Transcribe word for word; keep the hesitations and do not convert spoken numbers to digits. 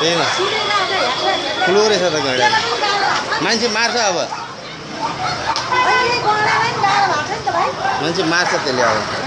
त्यही ठुलो रहेछ त गैँडा मान्छे मार्छ अब मान्छे मार्छ त्यसले अब